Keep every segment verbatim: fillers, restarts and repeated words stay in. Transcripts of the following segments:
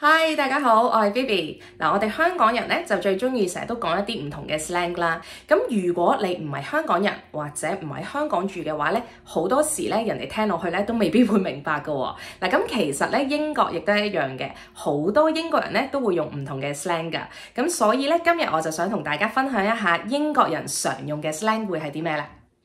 Hi， 大家好，我係 Vivi。嗱，我哋香港人咧就最中意成日都講一啲唔同嘅 slang 啦。咁如果你唔係香港人或者唔喺香港住嘅話咧，好多時咧人哋聽落去咧都未必會明白㗎喎。嗱，咁其實咧英國亦都係一樣嘅，好多英國人咧都會用唔同嘅 slang 㗎。咁所以咧今日我就想同大家分享一下英國人常用嘅 slang 會係啲咩咧？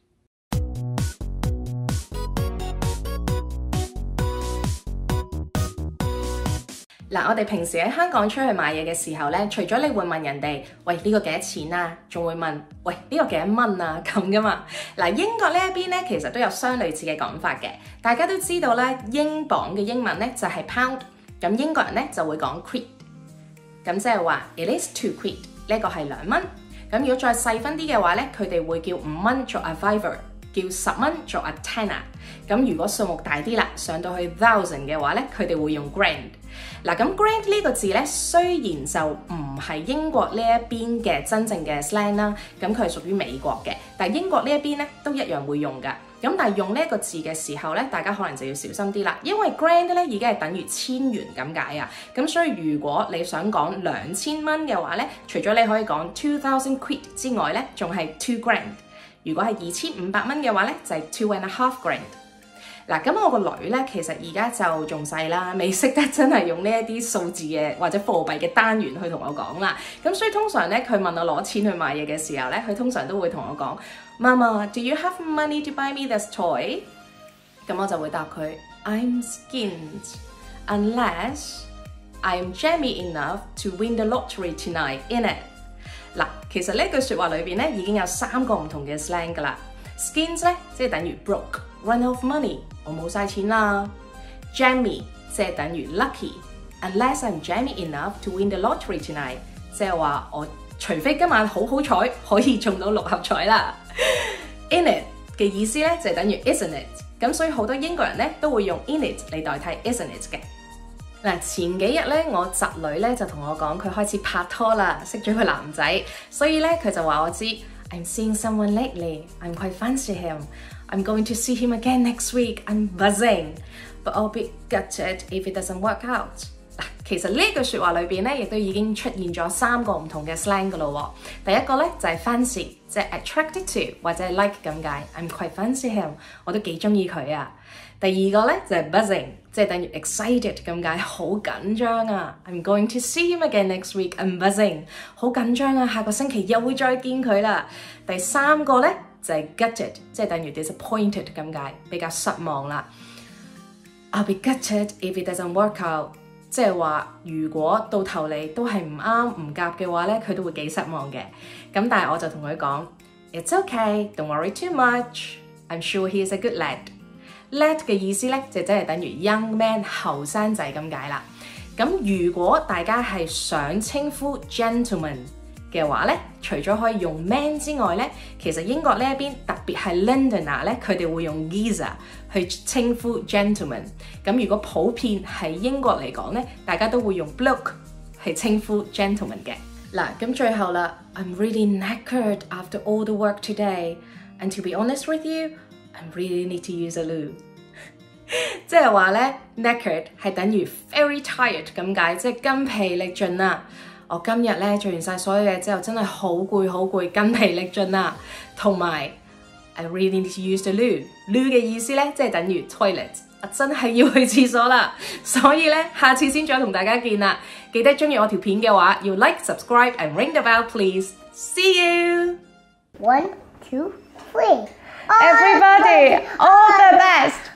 嗱，我哋平時喺香港出去買嘢嘅時候咧，除咗你會問人哋，喂呢個幾多錢啊？仲會問，喂呢個幾多蚊啊？咁噶嘛。嗱，英國呢一邊咧，其實都有相類似嘅講法嘅。大家都知道咧，英鎊嘅英文咧就係 pound， 咁英國人咧就會講 quid， 咁即係話 it is two quid， 呢個係兩蚊。咁如果再細分啲嘅話咧，佢哋會叫五蚊做 a fiver， 叫十蚊做 a tenner。咁如果數目大啲啦，上到去 thousand 嘅話咧，佢哋會用 grand。嗱，咁 grand 呢個字咧，雖然就唔係英國呢一邊嘅真正嘅 slang 啦，咁佢係屬於美國嘅，但係英國呢一邊咧都一樣會用㗎。咁但係用呢一個字嘅時候咧，大家可能就要小心啲啦，因為 grand 咧已經係等於千元咁解啊。咁所以如果你想講兩千蚊嘅話咧，除咗你可以講 two thousand quid 之外咧，仲係 two grand。如果係二千五百蚊嘅話咧，就係 two and a half grand。嗱，咁我個女咧，其實而家就仲細啦，未識得真係用呢一啲數字嘅或者貨幣嘅單元去同我講啦。咁所以通常咧，佢問我攞錢去買嘢嘅時候咧，佢通常都會同我講：Mama, do you have money to buy me this toy？ 咁我就會答佢 ：I'm skinned unless I'm jammy enough to win the lottery tonight, innit？ 嗱，其實呢句説話裏邊咧已經有三個唔同嘅 slang 噶啦。Skins 咧即係等於 broke。Run out of money， 我冇晒錢啦。Jammy 即係等於 lucky，unless I'm jammy enough to win the lottery tonight， 即係話我除非今晚好好彩可以中到六合彩啦。In it 嘅意思咧就係等於 isn't it， 咁所以好多英國人咧都會用 in it 嚟代替 isn't it 嘅。嗱，前幾日咧我侄女咧就同我講佢開始拍拖啦，識咗個男仔，所以咧佢就話我知 I'm seeing someone lately，I'm quite fancy him。I'm going to see him again next week. I'm buzzing, but I'll be gutted if it doesn't work out. 嗱，其實呢句説話裏邊咧，亦都已經出現咗三個唔同嘅 slang 噶咯喎。第一個咧就係 fancy， 即係 attracted to 或者係 like 咁解。I'm quite fancy him， 我都幾中意佢啊。第二個咧就係 buzzing， 即係等於 excited 咁解，好緊張啊。I'm going to see him again next week. I'm buzzing， 好緊張啊，下個星期又會再見佢啦。第三個咧就係 gutted， 即係等於 disappointed 咁解，比較失望啦。I'll be gutted if it doesn't work out， 即係話如果到頭嚟都係唔啱唔夾嘅話咧，佢都會幾失望嘅。咁但係我就同佢講 ，It's okay， don't worry too much，I'm sure he is a good lad。lad 嘅意思咧就真係等於 young man 後生仔咁解啦。咁如果大家係想稱呼 gentleman嘅話咧，除咗可以用 man 之外咧，其實英國呢一邊特別係 Londoner 咧，佢哋會用 geezer 去稱呼 gentleman。咁如果普遍喺英國嚟講咧，大家都會用 bloke 去稱呼 gentleman 嘅。嗱，咁最後啦 ，I'm really knackered after all the work today, and to be honest with you, I really need to use a loo。即係話咧 ，knackered 係等於 very tired 咁解，即係筋疲力盡啦。我今日咧做完晒所有嘢之後，真係好攰好攰，筋疲力盡啦。同埋 I really need to use the loo。loo 嘅意思咧，即係等於 toilet。我真係要去廁所啦，所以咧下次先再同大家見啦。記得鍾意我條片嘅話，要 like、subscribe and ring the bell please。See you。 One, two, three. Everybody, all the best.